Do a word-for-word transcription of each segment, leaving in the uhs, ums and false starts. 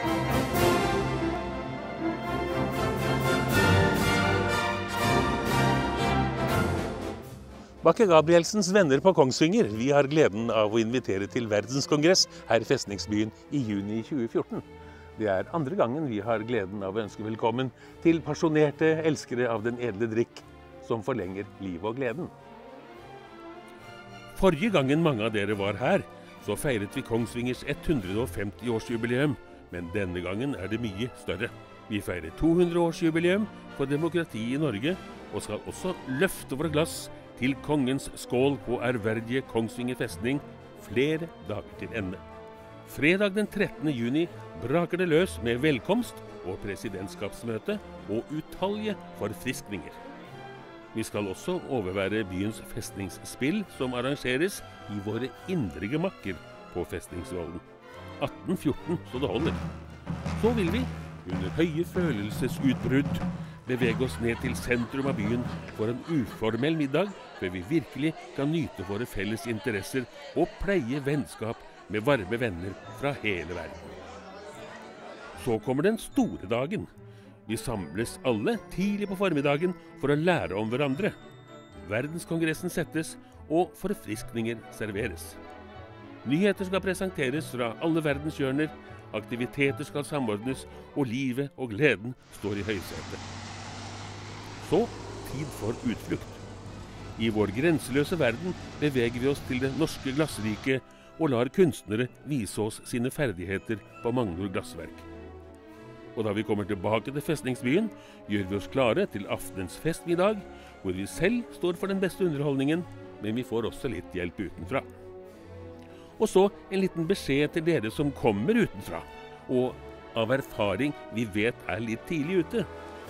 Bakke Gabrielsens venner på Kongsvinger, vi har gleden av å invitere til verdenskongress her i festningsbyen i juni tjue fjorten. Det er andre gangen vi har gleden av å ønske velkommen til pasjonerte elskere av den edle drikk, som forlenger liv og gleden. Forrige gangen mange av dere var her, så feiret vi Kongsvingers hundre og femti års jubileum, men denne gangen er det mye større. Vi feirer to hundre års jubileum for demokrati i Norge, og skal også løfte våre glass til kongens skål på ærverdige Kongsvinger festning flere dager til ende. Fredag den trettende juni braker det løs med velkomst og presidentskapsmøte og utallige forfriskninger. Vi skal også overvære byens festningsspill som arrangeres i våre indre gemakker på festningsvollen. atten fjorten så det holder. Så vil vi, under høye følelsesutbrudd, bevege oss ned til sentrum av byen for en uformell middag, før vi virkelig kan nyte våre felles interesser og pleie vennskap med varme venner fra hele verden. Så kommer den store dagen. Vi samles alle tidlig på formiddagen for å lære om hverandre. Verdenskongressen settes, og forfriskninger serveres. Nyheter skal presenteres fra alle verdens hjørner, aktiviteter skal samordnes, og livet og gleden står i høysetet. Så tid for utflukt. I vår grenseløse verden beveger vi oss til det norske glassriket og lar kunstnere vise oss sine ferdigheter på Magnor glassverk. Og da vi kommer tilbake til festningsbyen, gjør vi oss klare til aftenens festmiddag, hvor vi selv står for den beste underholdningen, men vi får også litt hjelp utenfra. Og så en liten beskjed til dere som kommer utenfra, og av erfaring vi vet er litt tidlig ute.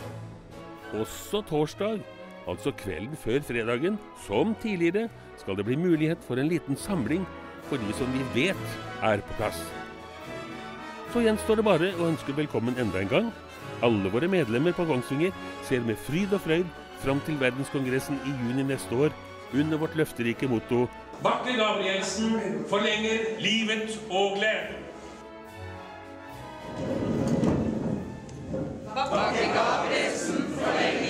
Også torsdag, altså kvelden før fredagen, som tidligere, skal det bli mulighet for en liten samling for de som vi vet er på plass. Så gjenstår det bare å ønske velkommen enda en gang. Alle våre medlemmer på Kongsvinger ser med fryd og frøyd fram til verdenskongressen i juni neste år, under vårt løfterike motto Bakke Gabrielsen forlenger livet og gleden. Bakke Gabrielsen forlenger